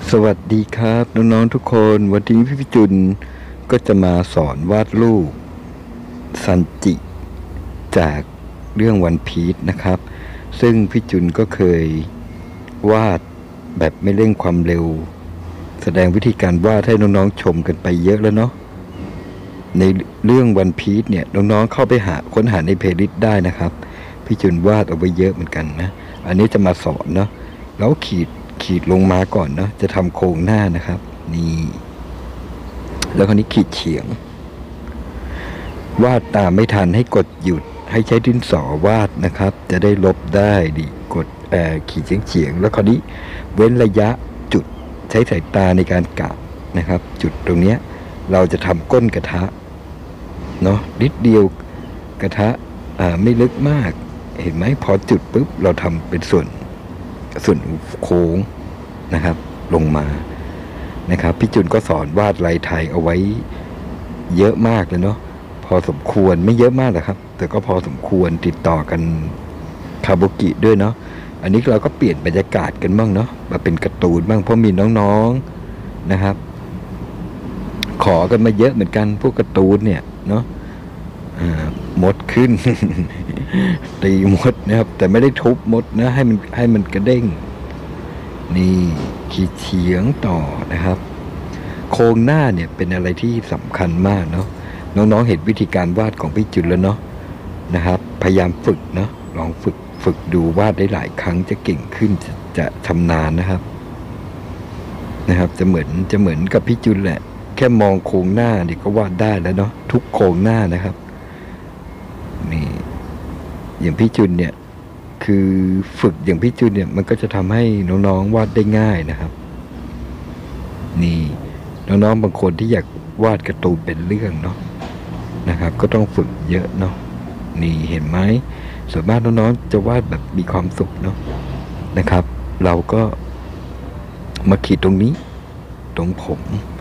สวัสดีครับน้องๆทุกคนวันนี้พี่จุนก็จะมาสอนวาดรูปซันจิจากเรื่องวันพีซนะครับซึ่งพี่จุนก็เคยวาดแบบไม่เร่งความเร็วแสดงวิธีการวาดให้น้องๆชมกันไปเยอะแล้วเนาะในเรื่องวันพีซเนี่ยน้องๆเข้าไปค้นหาในเพลย์ลิสต์ได้นะครับพี่จุนวาดเอาไว้เยอะเหมือนกันนะอันนี้จะมาสอนเนาะแล้วขีดลงมาก่อนเนาะจะทำโครงหน้านะครับนี่แล้วคราวนี้ขีดเฉียงวาดตามไม่ทันให้กดหยุดให้ใช้ดินสอวาดนะครับจะได้ลบได้ดีกดขีดเฉียงแล้วคราวนี้เว้นระยะจุดใช้สายตาในการกะนะครับจุดตรงเนี้ยเราจะทำก้นกระทะเนาะนิดเดียวกระทะไม่ลึกมากเห็นไหมพอจุดปุ๊บเราทำเป็นส่วนโค้งนะครับลงมานะครับพี่จุนก็สอนวาดลายไทยเอาไว้เยอะมากเลยเนาะพอสมควรไม่เยอะมากหรอกครับแต่ก็พอสมควรติดต่อกันคาบุกิด้วยเนาะอันนี้เราก็เปลี่ยนบรรยากาศกันบ้างเนาะมาเป็นการ์ตูนบ้างเพราะมีน้องๆนะครับขอกันมาเยอะเหมือนกันพวกการ์ตูนเนี่ยเนาะมดขึ้น ตีมดนะครับแต่ไม่ได้ทุบมดนะให้มันกระเด้งนี่ขีดเฉียงต่อนะครับโครงหน้าเนี่ยเป็นอะไรที่สำคัญมากเนาะน้องๆเห็นวิธีการวาดของพี่จุนแล้วเนาะนะครับพยายามฝึกเนาะลองฝึกดูวาดได้หลายครั้งจะเก่งขึ้นจะชำนาญนะครับจะเหมือนกับพี่จุนแหละแค่มองโครงหน้านี่ก็วาดได้แล้วเนาะทุกโครงหน้านะครับนี่อย่างพี่จุนเนี่ยคือฝึกอย่างพี่จุนเนี่ยมันก็จะทำให้น้องๆวาดได้ง่ายนะครับนี่น้องๆบางคนที่อยากวาดการ์ตูนเป็นเรื่องเนาะนะครับก็ต้องฝึกเยอะเนาะนี่เห็นไหมส่วนมากน้องๆจะวาดแบบมีความสุขเนาะนะครับเราก็มาขีดตรงนี้ตรงผม